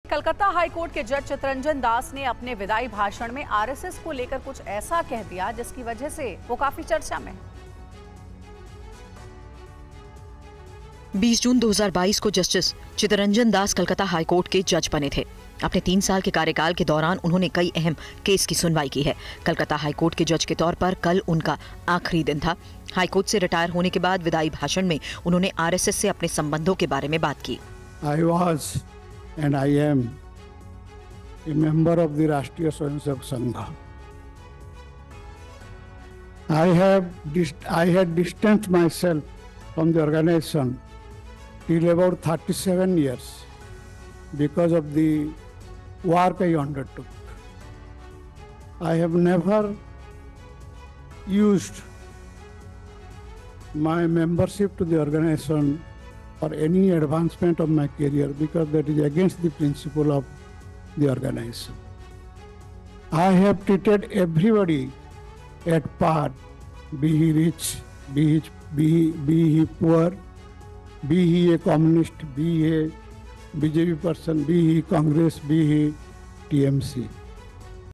Calcutta high court के जज चितरंजन दास ने अपने विदाई भाषण में आरएसएस को लेकर कुछ ऐसा कह दिया जिसकी वजह से वो काफी चर्चा में। 20 जून 2022 को जस्टिस चितरंजन दास कलकत्ता हाईकोर्ट के जज बने थे। अपने 3 साल के कार्यकाल के दौरान उन्होंने कई अहम केस की सुनवाई की है। कलकत्ता हाईकोर्ट के जज के तौर पर कल उनका आखिरी दिन था। हाईकोर्ट से रिटायर होने के बाद विदाई भाषण में उन्होंने आरएसएस से अपने संबंधों के बारे में बात की। I was and I am a member of the Rashtriya Swayamsevak Sangha. I had distanced myself from the organization till about 37 years because of the work I undertook. I have never used my membership to the organization for any advancement of my career because that is against the principle of the organization. I have treated everybody at par, be he rich, be he poor, be he a communist, be he a BJP person, be he Congress, be he TMC.